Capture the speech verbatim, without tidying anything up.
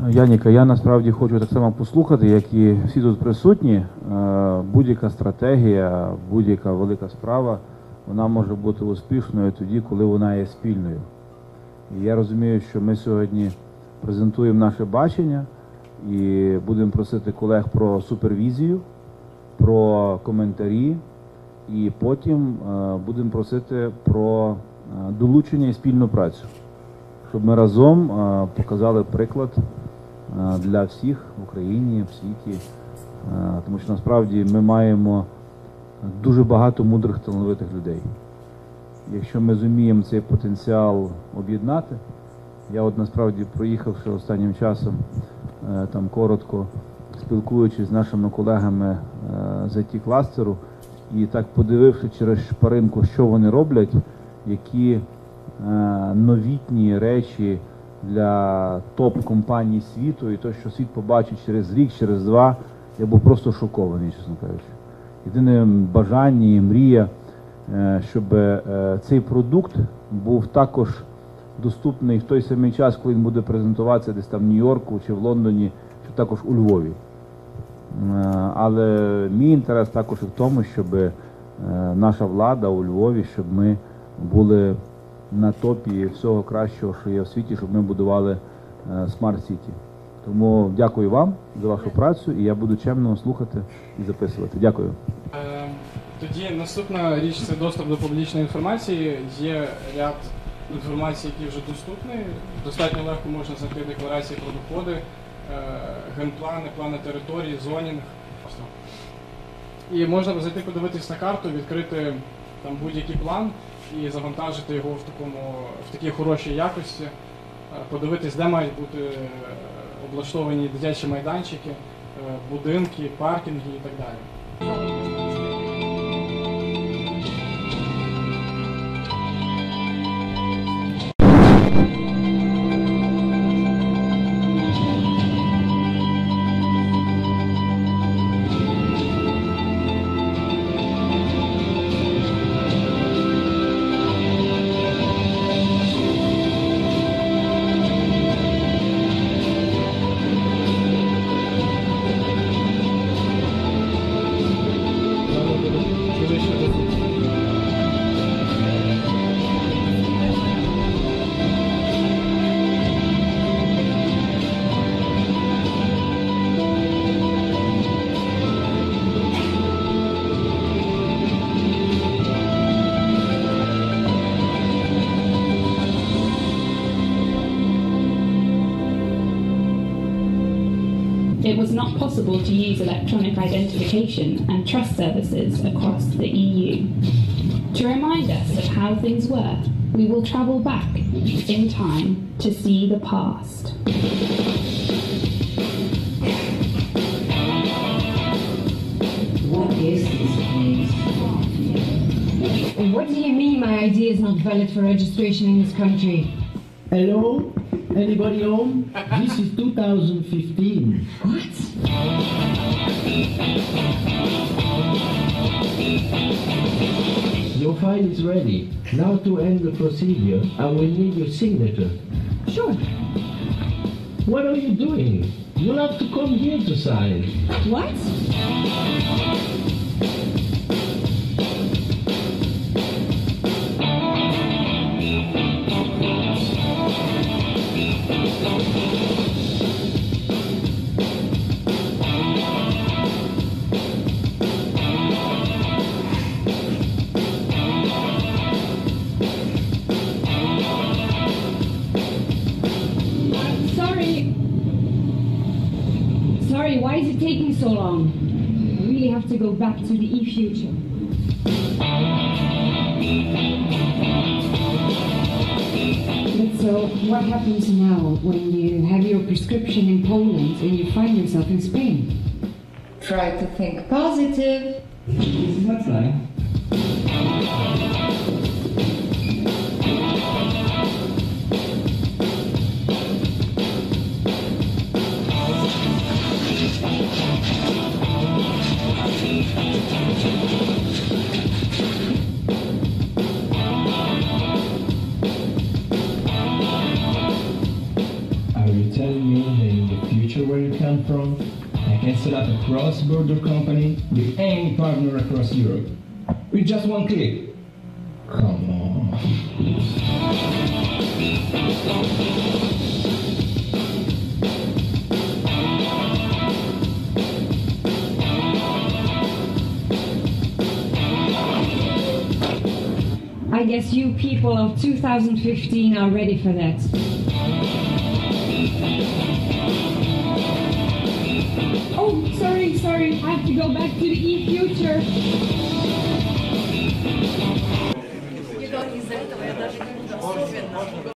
Яніка, я насправді хочу так само послухати, як і всі тут присутні. Будь-яка стратегія, будь-яка велика справа, вона може бути успішною тоді, коли вона є спільною. І я розумію, що ми сьогодні презентуємо наше бачення і будемо просити колег про супервізію, про коментарі, і потім будемо просити про долучення і спільну працю, щоб ми разом показали приклад для всіх в Україні, в світі, тому що насправді ми маємо дуже багато мудрих, талановитих людей. Якщо ми зуміємо цей потенціал об'єднати, я от насправді проїхавши останнім часом, там коротко спілкуючись з нашими колегами з ай ті-кластеру, і так подививши через шпаринку, що вони роблять, які новітні речі для топ-компаній світу, і те, що світ побачить через рік, через два, я був просто шокований, чесно кажучи. Єдине бажання і мрія, щоб цей продукт був також доступний в той самий час, коли він буде презентуватися десь там в Нью-Йорку чи в Лондоні, чи також у Львові. Але мій інтерес також і в тому, щоб наша влада у Львові, щоб ми були на топі всього кращого, що є в світі, щоб ми будували Smart City. Тому дякую вам за вашу працю, і я буду чемно слухати і записувати. Дякую. Тоді наступна річ – це доступ до публічної інформації. Є ряд інформації, які вже доступні. Достатньо легко можна знайти декларації про доходи, генплани, плани території, зонінг. І можна зайти подивитись на карту, відкрити там будь-який план і завантажити його в такому, в такій хорошій якості, подивитись, де мають бути облаштовані дитячі майданчики, будинки, паркінги і так далі. It was not possible to use electronic identification and trust services across the E U. To remind us of how things were, we will travel back in time to see the past. What is this place? What do you mean my I D is not valid for registration in this country? Hello? Anybody home? This is two thousand fifteen. What? Your file is ready. Now to end the procedure, I will need your signature. Sure. What are you doing? You'll have to come here to sign. What? Sorry, why is it taking so long? I really have to go back to the e-future. But so, what happens now when you have your prescription in Poland and you find yourself in Spain? Try to think positive. This is my flight. Are you telling me that in the future where you come from. I can set up a cross-border company with any partner across Europe. With just one click. Come on. I guess you people of two thousand fifteen are ready for that. Oh, sorry, sorry, I have to go back to the e-future. из-за этого я даже не особенно